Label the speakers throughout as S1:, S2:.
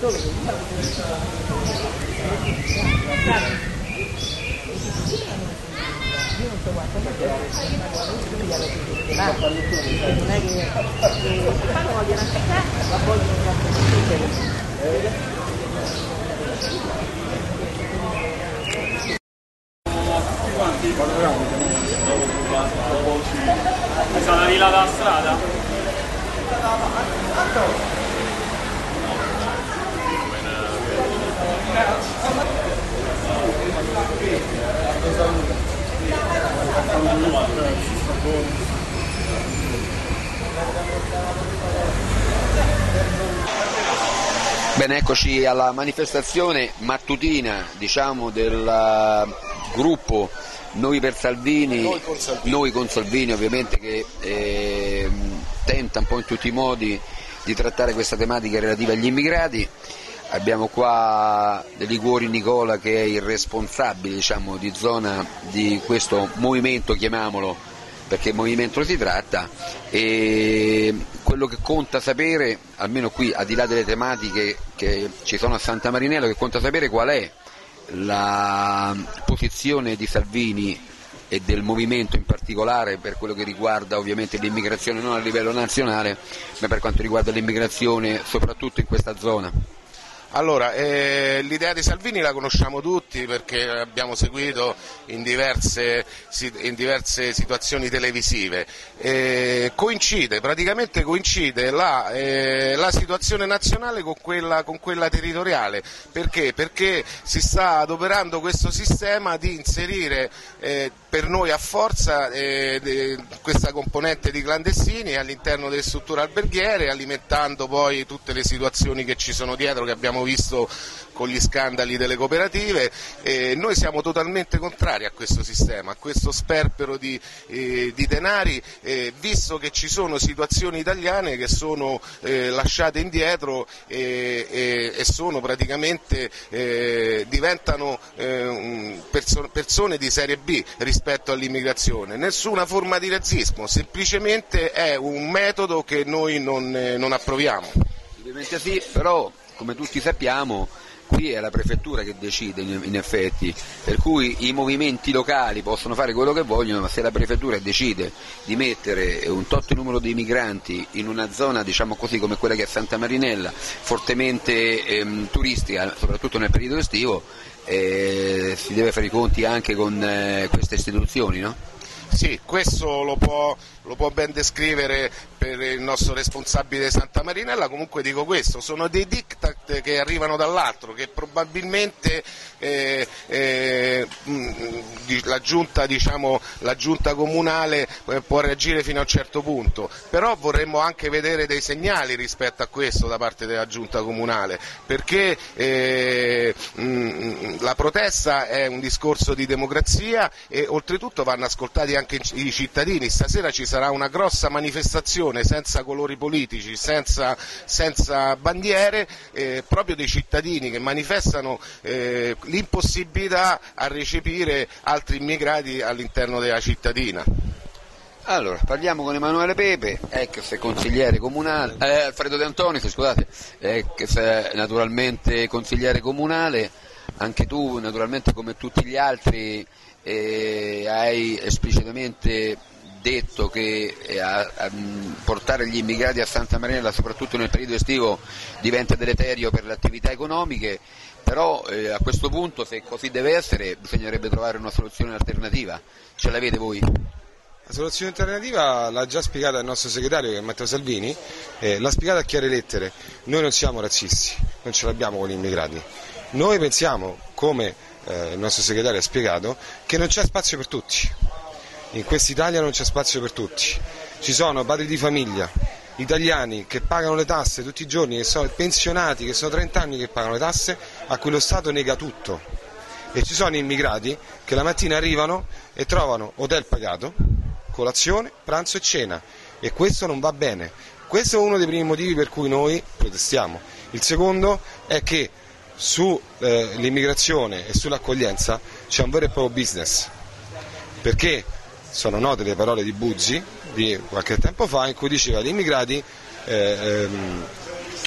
S1: Io non so quanto, ma non è che quando vogliono attaccare, ma vogliono
S2: mi sono arrivato alla strada.
S3: Bene, eccoci alla manifestazione mattutina, diciamo, del gruppo Noi per Salvini, Noi con Salvini ovviamente, che tenta un po' in tutti i modi di trattare questa tematica relativa agli immigrati. Abbiamo qua De Liguori Nicola, che è il responsabile, diciamo, di zona di questo movimento, chiamiamolo, perché movimento si tratta, e quello che conta sapere, almeno qui al di là delle tematiche che ci sono a Santa Marinella, che conta sapere qual è la posizione di Salvini e del movimento in particolare per quello che riguarda ovviamente l'immigrazione non a livello nazionale, ma per quanto riguarda l'immigrazione soprattutto in questa zona.
S4: Allora, l'idea di Salvini la conosciamo tutti perché l'abbiamo seguito in diverse situazioni televisive. Praticamente coincide la situazione nazionale con quella territoriale. Perché? Perché si sta adoperando questo sistema di inserire per noi a forza questa componente di clandestini all'interno delle strutture alberghiere, alimentando poi tutte le situazioni che ci sono dietro, che abbiamo visto con gli scandali delle cooperative. Noi siamo totalmente contrari a questo sistema, a questo sperpero di denari, visto che ci sono situazioni italiane che sono lasciate indietro e sono praticamente diventano persone di serie B rispetto all'immigrazione. Nessuna forma di razzismo, semplicemente è un metodo che noi non approviamo.
S3: Ovviamente sì, però come tutti sappiamo qui è la prefettura che decide in effetti, per cui i movimenti locali possono fare quello che vogliono, ma se la prefettura decide di mettere un tot numero di migranti in una zona, diciamo così, come quella che è Santa Marinella, fortemente turistica, soprattutto nel periodo estivo, si deve fare i conti anche con queste istituzioni, no?
S4: Sì, questo lo può ben descrivere per il nostro responsabile di Santa Marinella. Comunque dico questo, sono dei diktat che arrivano dall'altro, che probabilmente la giunta comunale può reagire fino a un certo punto, però vorremmo anche vedere dei segnali rispetto a questo da parte della giunta comunale, perché la protesta è un discorso di democrazia e oltretutto vanno ascoltati anche i cittadini. Stasera ci sarà una grossa manifestazione senza colori politici, senza bandiere, proprio dei cittadini che manifestano l'impossibilità a recepire altri immigrati all'interno della cittadina.
S3: Allora, parliamo con Emanuele Pepe, ex consigliere comunale, Alfredo De Antonis, scusate, ex naturalmente consigliere comunale. Anche tu naturalmente come tutti gli altri hai esplicitamente detto che portare gli immigrati a Santa Marinella soprattutto nel periodo estivo diventa deleterio per le attività economiche, però a questo punto, se così deve essere, bisognerebbe trovare una soluzione alternativa. Ce l'avete voi?
S5: La soluzione alternativa l'ha già spiegata il nostro segretario, che è Matteo Salvini, l'ha spiegata a chiare lettere. Noi non siamo razzisti, non ce l'abbiamo con gli immigrati. Noi pensiamo, come il nostro segretario ha spiegato, che non c'è spazio per tutti. In quest'Italia non c'è spazio per tutti. Ci sono padri di famiglia, italiani che pagano le tasse tutti i giorni, che sono pensionati, che sono 30 anni che pagano le tasse, a cui lo Stato nega tutto. E ci sono immigrati che la mattina arrivano e trovano hotel pagato, colazione, pranzo e cena, e questo non va bene. Questo è uno dei primi motivi per cui noi protestiamo. Il secondo è che sull'immigrazione e sull'accoglienza c'è un vero e proprio business, perché sono note le parole di Buzzi di qualche tempo fa, in cui diceva che gli immigrati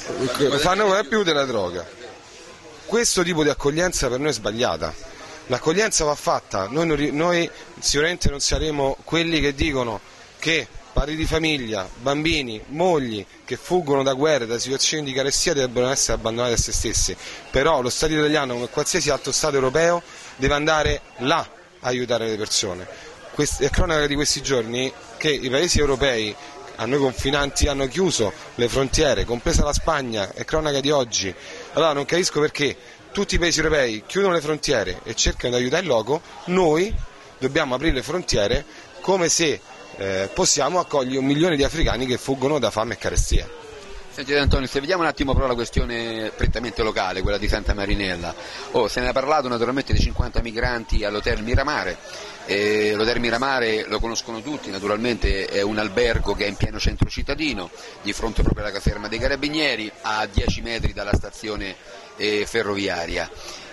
S5: fanno guardare più della droga. Questo tipo di accoglienza per noi è sbagliata. L'accoglienza va fatta, noi sicuramente non saremo quelli che dicono che padri di famiglia, bambini, mogli che fuggono da guerre, da situazioni di carestia debbono essere abbandonati a se stessi, però lo Stato italiano, come qualsiasi altro Stato europeo, deve andare là a aiutare le persone. È cronaca di questi giorni che i paesi europei a noi confinanti hanno chiuso le frontiere, compresa la Spagna, è cronaca di oggi. Allora non capisco perché tutti i paesi europei chiudono le frontiere e cercano di aiutare il loco, noi dobbiamo aprire le frontiere come se possiamo accogliere 1 milione di africani che fuggono da fame e carestia.
S3: Sentite Antonio, se vediamo un attimo però la questione prettamente locale, quella di Santa Marinella, se ne è parlato naturalmente di 50 migranti all'Hotel Miramare. L'Hotel Miramare lo conoscono tutti, naturalmente è un albergo che è in pieno centro cittadino, di fronte proprio alla caserma dei Carabinieri, a 10 metri dalla stazione ferroviaria.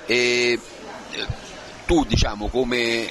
S3: Tu come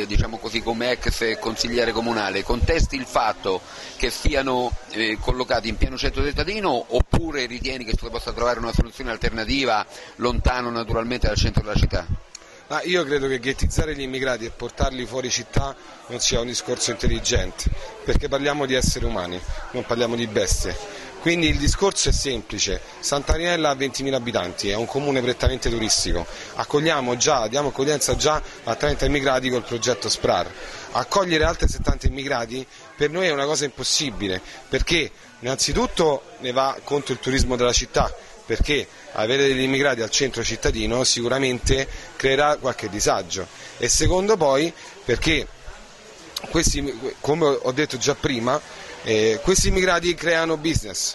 S3: ex consigliere comunale contesti il fatto che siano collocati in pieno centro cittadino, oppure ritieni che si possa trovare una soluzione alternativa lontano naturalmente dal centro della città?
S5: Io credo che ghettizzare gli immigrati e portarli fuori città non sia un discorso intelligente, perché parliamo di esseri umani, non parliamo di bestie. Quindi il discorso è semplice: Sant'Aniella ha 20.000 abitanti, è un comune prettamente turistico, diamo accoglienza già a 30 immigrati col progetto SPRAR. Accogliere altri 70 immigrati per noi è una cosa impossibile, perché innanzitutto ne va contro il turismo della città, perché avere degli immigrati al centro cittadino sicuramente creerà qualche disagio, e secondo poi perché questi, come ho detto già prima, questi immigrati creano un business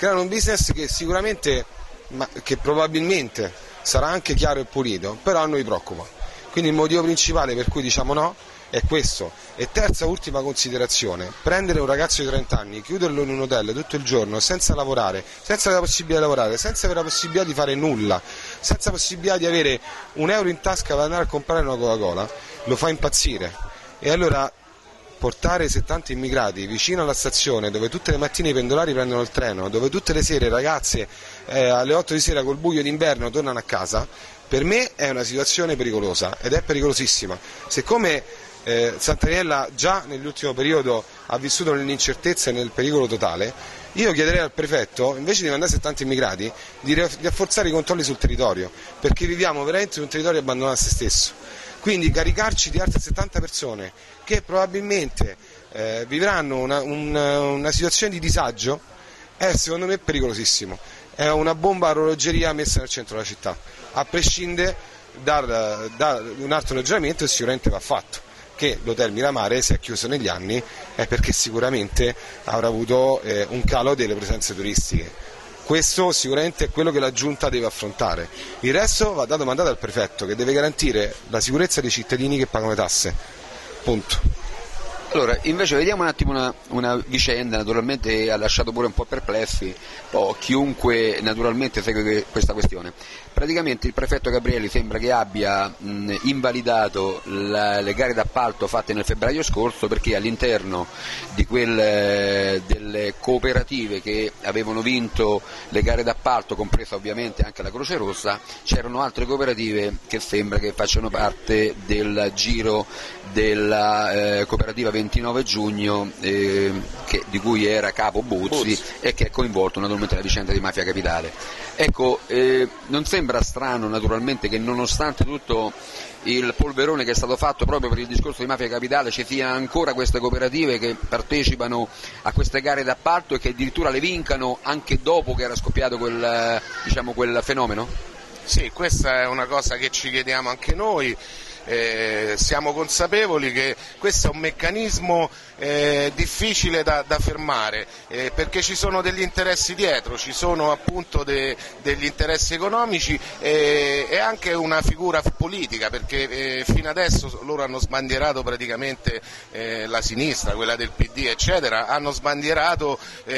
S5: che sicuramente, che probabilmente sarà anche chiaro e pulito, però a noi preoccupa. Quindi il motivo principale per cui diciamo no è questo. E terza, ultima considerazione: prendere un ragazzo di 30 anni, chiuderlo in un hotel tutto il giorno senza lavorare, senza la possibilità di lavorare, senza avere la possibilità di fare nulla, senza possibilità di avere €1 in tasca per andare a comprare una Coca-Cola, lo fa impazzire. E allora portare 70 immigrati vicino alla stazione, dove tutte le mattine i pendolari prendono il treno, dove tutte le sere ragazze alle 8 di sera col buio d'inverno tornano a casa, per me è una situazione pericolosa, ed è pericolosissima. Siccome Sant'Aniella già nell'ultimo periodo ha vissuto nell'incertezza e nel pericolo totale, io chiederei al prefetto, invece di mandare 70 immigrati, di rafforzare i controlli sul territorio, perché viviamo veramente in un territorio abbandonato a se stesso. Quindi caricarci di altre 70 persone che probabilmente vivranno una situazione di disagio è secondo me pericolosissimo. È una bomba a orologeria messa nel centro della città, a prescindere da un altro ragionamento che sicuramente va fatto, che l'Hotel Miramare si è chiuso negli anni è perché sicuramente avrà avuto un calo delle presenze turistiche. Questo sicuramente è quello che la Giunta deve affrontare. Il resto va dato mandato al prefetto, che deve garantire la sicurezza dei cittadini che pagano le tasse. Punto.
S3: Allora, invece vediamo un attimo una vicenda, naturalmente ha lasciato pure un po' perplessi chiunque naturalmente segue questa questione. Praticamente il prefetto Gabrielli sembra che abbia invalidato le gare d'appalto fatte nel febbraio scorso, perché all'interno di delle cooperative che avevano vinto le gare d'appalto, compresa ovviamente anche la Croce Rossa, c'erano altre cooperative che sembra che facciano parte del giro della cooperativa 29 giugno di cui era capo Buzzi e che è coinvolto naturalmente nella vicenda di Mafia Capitale. Ecco, non sembra strano naturalmente che nonostante tutto il polverone che è stato fatto proprio per il discorso di Mafia Capitale ci siano ancora queste cooperative che partecipano a queste gare d'appalto e che addirittura le vincano anche dopo che era scoppiato quel fenomeno?
S4: Sì, questa è una cosa che ci chiediamo anche noi. Siamo consapevoli che questo è un meccanismo difficile da fermare, perché ci sono degli interessi dietro, ci sono appunto degli interessi economici e anche una figura politica, perché fino adesso loro hanno sbandierato praticamente la sinistra, quella del PD eccetera, hanno sbandierato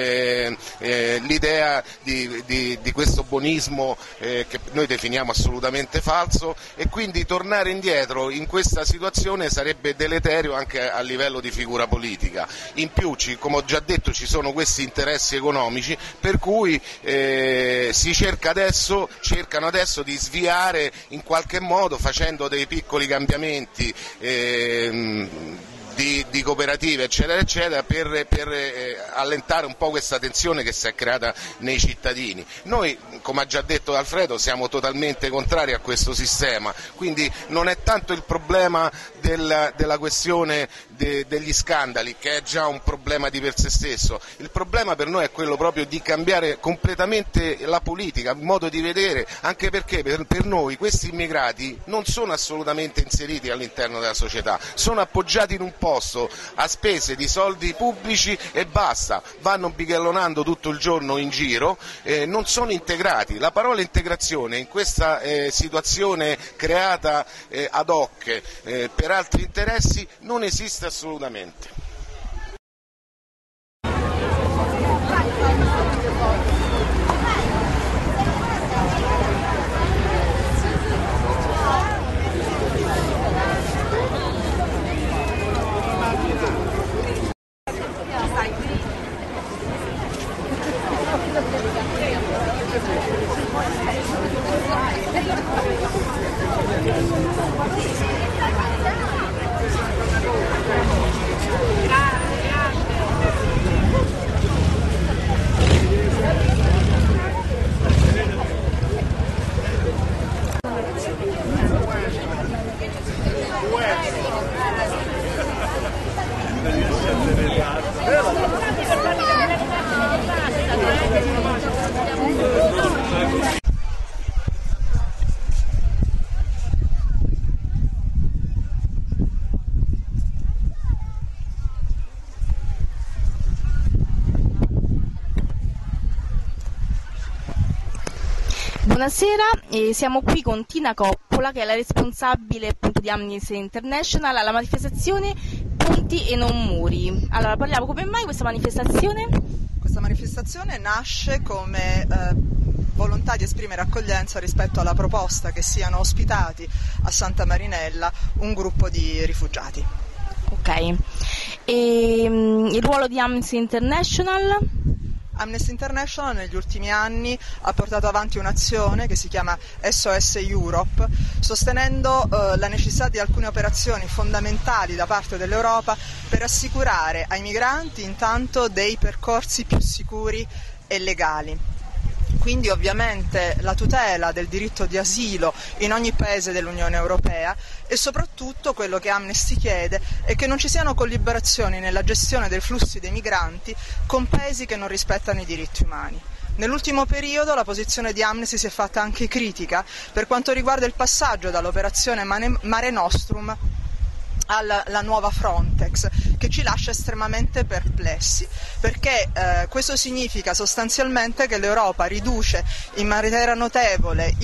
S4: l'idea di questo buonismo che noi definiamo assolutamente falso, e quindi tornare indietro teatro in questa situazione sarebbe deleterio anche a livello di figura politica. In più, come ho già detto, ci sono questi interessi economici per cui cercano adesso di sviare in qualche modo, facendo dei piccoli cambiamenti di cooperative eccetera eccetera, per allentare un po' questa tensione che si è creata nei cittadini. Noi, come ha già detto Alfredo, siamo totalmente contrari a questo sistema, quindi non è tanto il problema della questione degli scandali, che è già un problema di per sé stesso. Il problema per noi è quello proprio di cambiare completamente la politica, il modo di vedere, anche perché per noi questi immigrati non sono assolutamente inseriti all'interno della società, sono appoggiati in un posto a spese di soldi pubblici e basta, vanno bighellonando tutto il giorno in giro, non sono integrati. La parola integrazione in questa situazione creata ad hoc per altri interessi non esiste assolutamente.
S1: Buonasera, siamo qui con Tina Coppola, che è la responsabile appunto di Amnesty International alla manifestazione Ponti e non muri. Allora, parliamo come mai questa manifestazione?
S6: Questa manifestazione nasce come volontà di esprimere accoglienza rispetto alla proposta che siano ospitati a Santa Marinella un gruppo di rifugiati.
S1: Ok, e il ruolo di Amnesty International?
S6: Amnesty International negli ultimi anni ha portato avanti un'azione che si chiama SOS Europe, sostenendo la necessità di alcune operazioni fondamentali da parte dell'Europa per assicurare ai migranti intanto dei percorsi più sicuri e legali. Quindi ovviamente la tutela del diritto di asilo in ogni paese dell'Unione Europea, e soprattutto quello che Amnesty chiede è che non ci siano collaborazioni nella gestione dei flussi dei migranti con paesi che non rispettano i diritti umani. Nell'ultimo periodo la posizione di Amnesty si è fatta anche critica per quanto riguarda il passaggio dall'operazione Mare Nostrum alla nuova Frontex, che ci lascia estremamente perplessi, perché questo significa sostanzialmente che l'Europa riduce in maniera notevole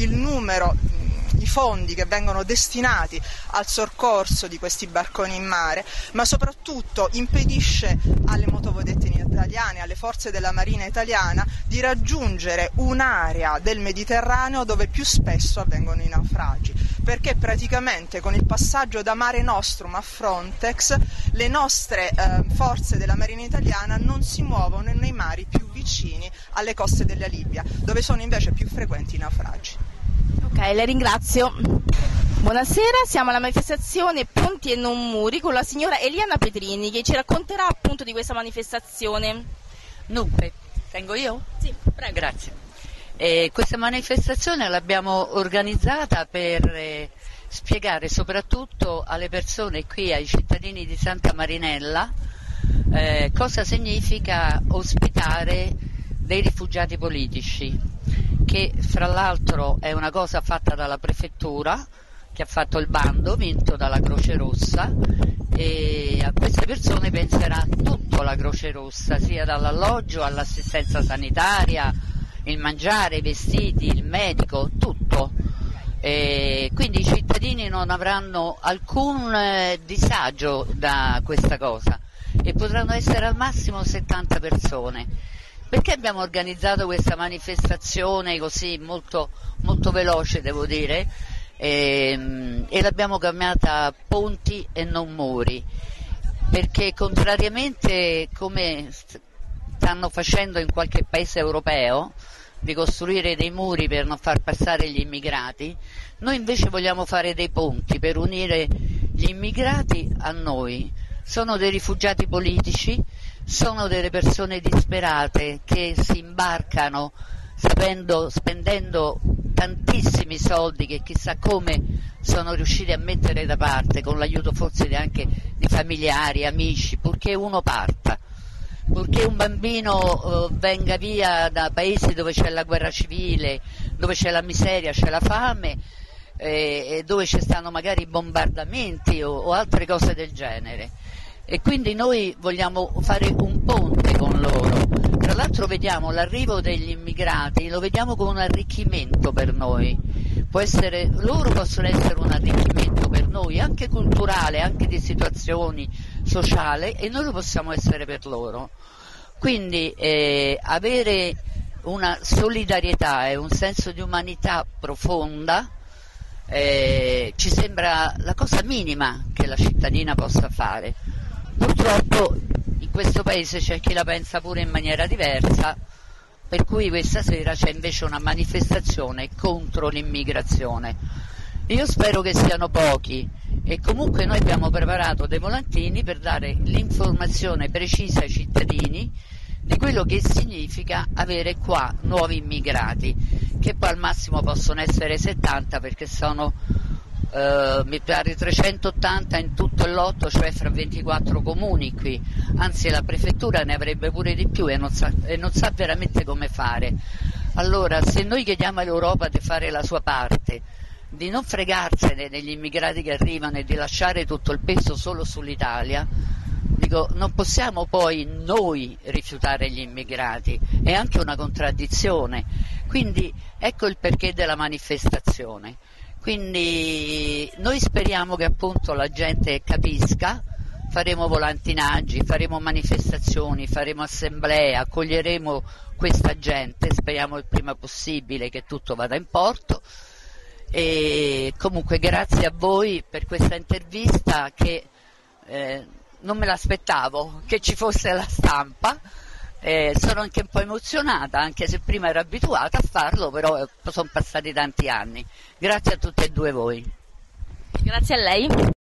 S6: i fondi che vengono destinati al soccorso di questi barconi in mare, ma soprattutto impedisce alle motovedette italiane, alle forze della Marina italiana, di raggiungere un'area del Mediterraneo dove più spesso avvengono i naufragi, perché praticamente con il passaggio da Mare Nostrum a Frontex le nostre forze della Marina italiana non si muovono nei mari più vicini alle coste della Libia, dove sono invece più frequenti i naufragi.
S1: Ok, le ringrazio. Buonasera, siamo alla manifestazione Ponti e non muri con la signora Eliana Petrini, che ci racconterà appunto di questa manifestazione.
S7: Dunque, tengo io?
S1: Sì, prego.
S7: Grazie. Questa manifestazione l'abbiamo organizzata per spiegare soprattutto alle persone qui, ai cittadini di Santa Marinella, cosa significa ospitare dei rifugiati politici, che fra l'altro è una cosa fatta dalla prefettura, che ha fatto il bando vinto dalla Croce Rossa, e a queste persone penserà tutto la Croce Rossa, sia dall'alloggio all'assistenza sanitaria, il mangiare, i vestiti, il medico, tutto. Quindi i cittadini non avranno alcun disagio da questa cosa e potranno essere al massimo 70 persone. Perché abbiamo organizzato questa manifestazione così molto, molto veloce, devo dire? e l'abbiamo chiamata ponti e non muri, perché contrariamente come stanno facendo in qualche paese europeo di costruire dei muri per non far passare gli immigrati, noi invece vogliamo fare dei ponti per unire gli immigrati a noi. Sono dei rifugiati politici, sono delle persone disperate che si imbarcano spendendo tantissimi soldi che chissà come sono riusciti a mettere da parte, con l'aiuto forse anche di familiari, amici, purché uno parta, purché un bambino venga via da paesi dove c'è la guerra civile, dove c'è la miseria, c'è la fame, e dove ci stanno magari bombardamenti o altre cose del genere. E quindi noi vogliamo fare un ponte con loro. Tra l'altro vediamo l'arrivo degli immigrati, lo vediamo come un arricchimento per noi. Loro possono essere un arricchimento per noi, anche culturale, anche di situazioni sociali, e noi lo possiamo essere per loro. Quindi avere una solidarietà e un senso di umanità profonda ci sembra la cosa minima che la cittadina possa fare. Purtroppo in questo paese c'è chi la pensa pure in maniera diversa, per cui questa sera c'è invece una manifestazione contro l'immigrazione. Io spero che siano pochi, e comunque noi abbiamo preparato dei volantini per dare l'informazione precisa ai cittadini di quello che significa avere qua nuovi immigrati, che poi al massimo possono essere 70, perché sono mi pare 380 in tutto il lotto, cioè fra 24 comuni qui, anzi la prefettura ne avrebbe pure di più e non sa veramente come fare. Allora, se noi chiediamo all'Europa di fare la sua parte, di non fregarsene degli immigrati che arrivano e di lasciare tutto il peso solo sull'Italia, dico, non possiamo poi noi rifiutare gli immigrati, è anche una contraddizione. Quindi ecco il perché della manifestazione. Quindi noi speriamo che appunto la gente capisca, faremo volantinaggi, faremo manifestazioni, faremo assemblee, accoglieremo questa gente, speriamo il prima possibile che tutto vada in porto. E comunque grazie a voi per questa intervista che non me l'aspettavo che ci fosse la stampa. Sono anche un po' emozionata, anche se prima ero abituata a farlo, però sono passati tanti anni. Grazie a tutti e due voi.
S1: Grazie a lei.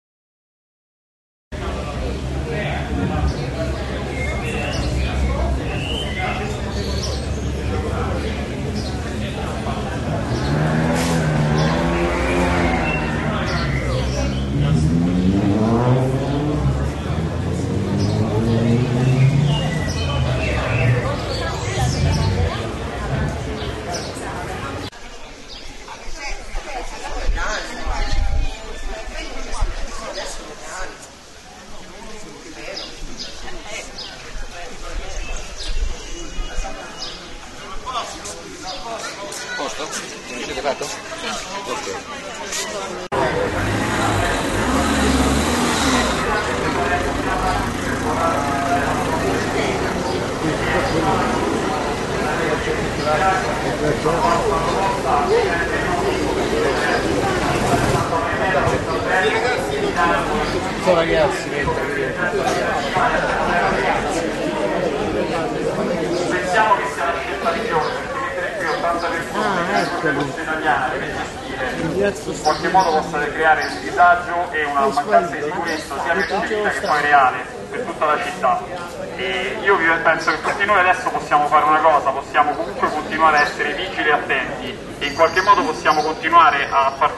S2: Pensiamo che sia la scelta migliore, perché mettere qui 80 persone italiane per gestire in qualche modo possa creare un disagio e una mancanza di sicurezza sia per città che poi reale per tutta la città. E io penso che tutti noi adesso possiamo fare una cosa, possiamo comunque continuare a essere vigili e attenti e in qualche modo possiamo continuare a far,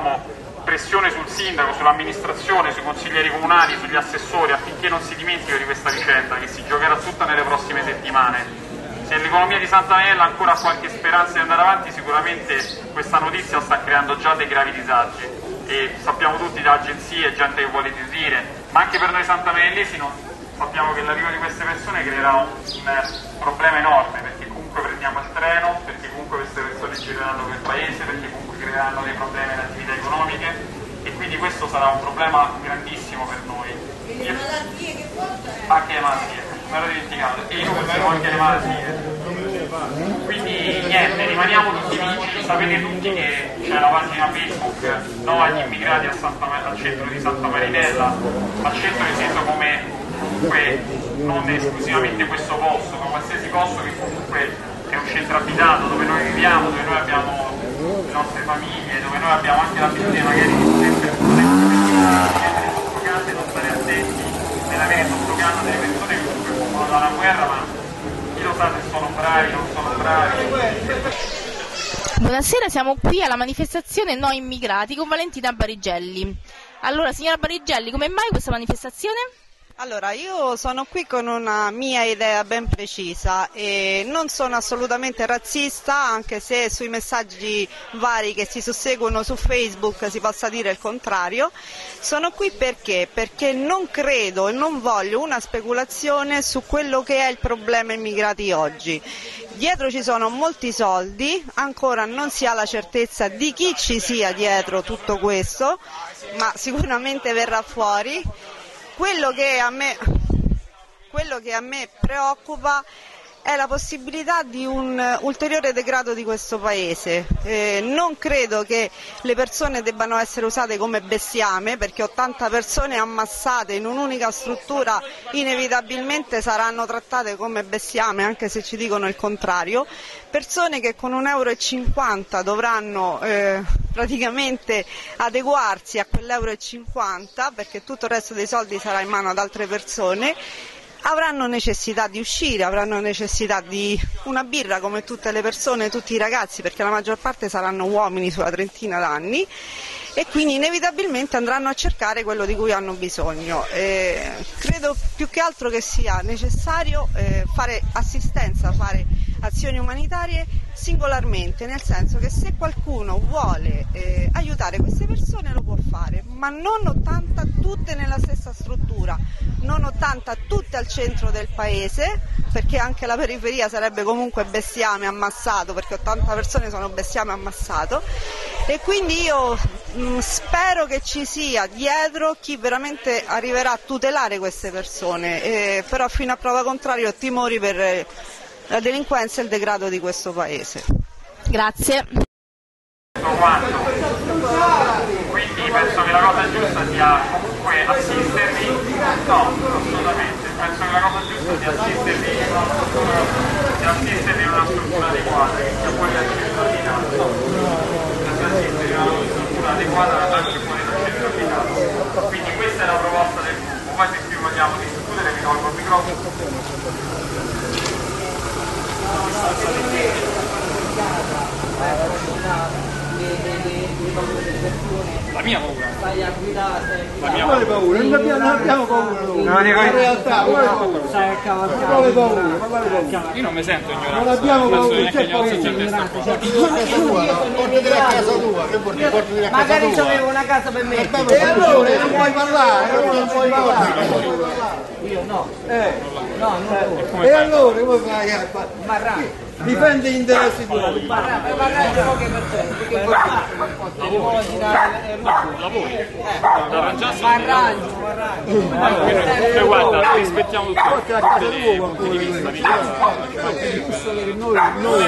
S2: pressione sul sindaco, sull'amministrazione, sui consiglieri comunali, sugli assessori affinché non si dimentichino di questa vicenda che si giocherà tutta nelle prossime settimane. Se l'economia di Santa Marinella ancora ha qualche speranza di andare avanti, sicuramente questa notizia sta creando già dei gravi disagi e sappiamo tutti da agenzie, gente che vuole disdire, ma anche per noi santamarellesi sappiamo che l'arrivo di queste persone creerà un problema enorme, perché comunque prendiamo il treno, perché comunque queste persone gireranno per il paese, perché comunque creeranno dei problemi alle attività economiche e quindi questo sarà un problema grandissimo per noi.
S8: Le malattie che portano?
S2: Anche le malattie, me l'ho dimenticato, e io penso anche le malattie. Quindi niente, rimaniamo tutti vigili, sapete tutti che c'è la pagina Facebook No agli immigrati al centro di Santa Marinella, ma centro inteso come comunque non esclusivamente questo posto, ma qualsiasi posto che comunque è un centro abitato dove noi viviamo, dove noi abbiamo le nostre famiglie, dove noi abbiamo anche l'abitudine magari di sempre mettere sotto casa e non stare attenti nell'avere sotto casa delle persone che comunque fuggono dalla guerra, ma chi lo sa se sono bravi, non sono bravi.
S1: Buonasera, siamo qui alla manifestazione No Immigrati con Valentina Barigelli. Allora, signora Barigelli, come mai questa manifestazione?
S9: Allora, io sono qui con una mia idea ben precisa e non sono assolutamente razzista, anche se sui messaggi vari che si susseguono su Facebook si possa dire il contrario. Sono qui perché non credo e non voglio una speculazione su quello che è il problema immigrati oggi. Dietro ci sono molti soldi, ancora non si ha la certezza di chi ci sia dietro tutto questo, ma sicuramente verrà fuori. Quello che a me preoccupa è la possibilità di un ulteriore degrado di questo paese. Non credo che le persone debbano essere usate come bestiame, perché 80 persone ammassate in un'unica struttura inevitabilmente saranno trattate come bestiame, anche se ci dicono il contrario. Persone che con 1,50 € dovranno praticamente adeguarsi a quell'1,50 €, perché tutto il resto dei soldi sarà in mano ad altre persone. Avranno necessità di uscire, avranno necessità di una birra come tutte le persone, tutti i ragazzi, perché la maggior parte saranno uomini sulla trentina d'anni, e quindi inevitabilmente andranno a cercare quello di cui hanno bisogno. Credo più che altro che sia necessario fare assistenza, fare azioni umanitarie singolarmente, nel senso che se qualcuno vuole aiutare queste persone lo può fare, ma non 80 tutte nella stessa struttura, non 80 tutte al centro del paese, perché anche la periferia sarebbe comunque bestiame ammassato, perché 80 persone sono bestiame ammassato, e quindi io spero che ci sia dietro chi veramente arriverà a tutelare queste persone, però fino a prova contraria ho timori per la delinquenza e il degrado di questo paese.
S1: Grazie.
S2: Quindi penso che la cosa giusta sia comunque assistervi, no, assolutamente, penso che la cosa giusta sia assistervi in una struttura adeguata, che sia fuori dal centro abitato, sia assistervi in una struttura adeguata anche fuori dal centro abitato. Quindi questa è la proposta del gruppo, poi se più vogliamo discutere vi tolgo il microfono. La mia paura. La mia paura. Non abbiamo paura. No, in realtà, io non mi sento ignorante. Non abbiamo paura, c'è paura. Portatela a casa tua, che porti a casa tua. Magari c'avevo una casa per me. E allora non puoi parlare, non puoi parlare. Io no. No, non. E allora come fai a fare? Difende gli interessi tuoi. Ma poche persone, perché vuoi tirare lavori. Ma guarda, rispettiamo tutti i punti di vista, giusto che noi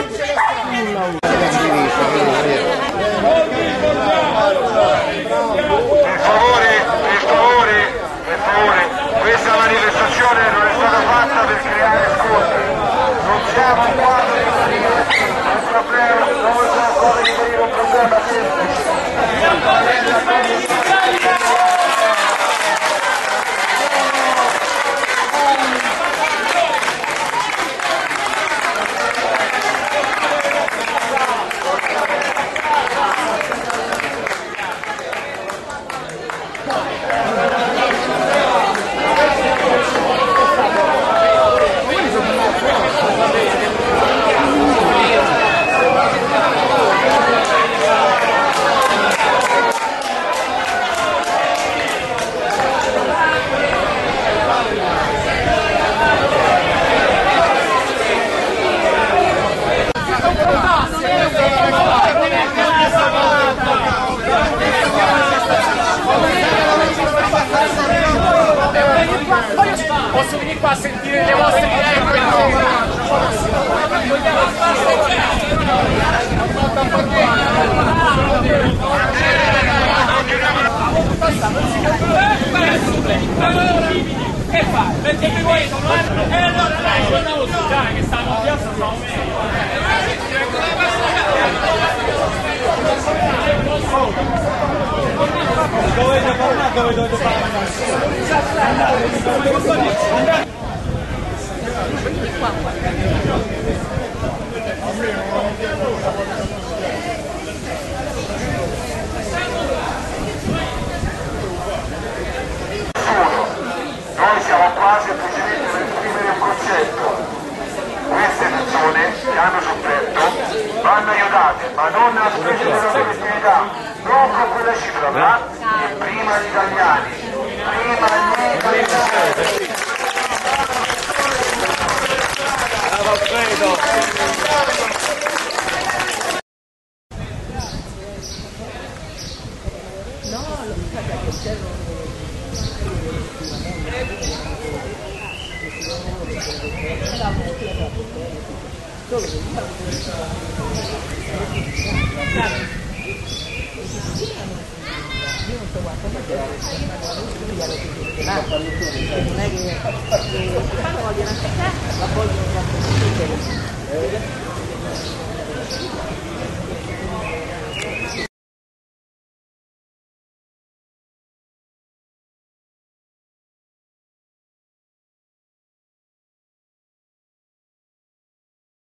S2: per favore, questa manifestazione non è stata fatta per creare scontri, non siamo qua per il problema, non siamo qua per riferire un problema Noi siamo qua semplicemente per esprimere un concetto. Queste persone che hanno sofferto vanno aiutate, ma non a spese della loro dignità, non con quella cifra, ma prima gli italiani, prima gli italiani.
S10: Non è che quando vogliono anche te, la vogliono